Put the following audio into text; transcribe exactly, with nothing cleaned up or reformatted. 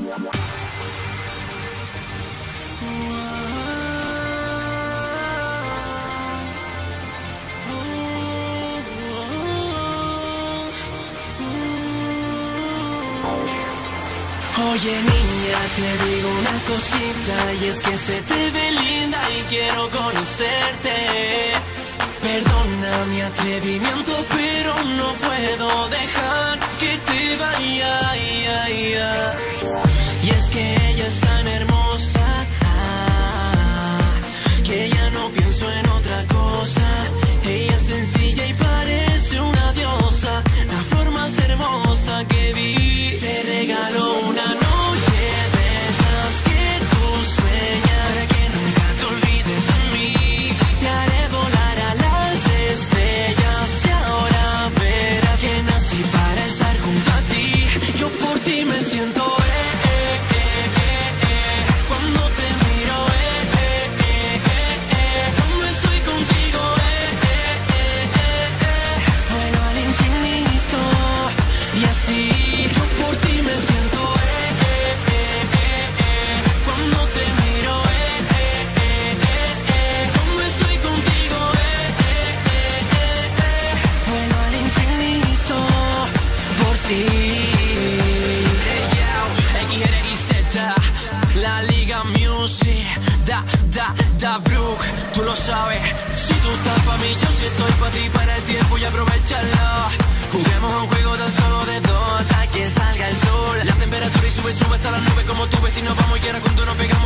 Oye niña, te digo una cosita, y es que se te ve linda y quiero conocerte. Perdona mi atrevimiento, pero no puedo dejar que te vaya. Y es que ella es tan hermosa, que ya no pienso en otra cosa. Ella es sencilla y parece una diosa, la flor más hermosa que vi. Te regalo una noche de esas que tú sueñas, para que nunca te olvides de mí. Te haré volar a las estrellas y ahora verás que nací para estar junto a ti. Yo por ti me siento eh, eh, eh, eh, eh. Cuando te miro eh, eh, eh, eh, eh. Cuando estoy contigo eh, eh, eh, eh, eh. Vuelo al infinito y así. Yo por ti me siento eh, eh, eh, eh, eh. Cuando te miro eh, eh, eh, eh, eh. Cuando estoy contigo eh, eh, eh, eh, eh. Vuelo al infinito por ti. La Liga Music, da, da, da, Brook, tú lo sabes. Si tú estás pa' mí, yo sí estoy pa' ti. Para el tiempo y aprovecharlo. Juguemos a un juego tan solo de dos hasta que salga el sol. La temperatura y sube, sube hasta las nubes como tú ves. Si nos vamos y ahora juntos nos pegamos.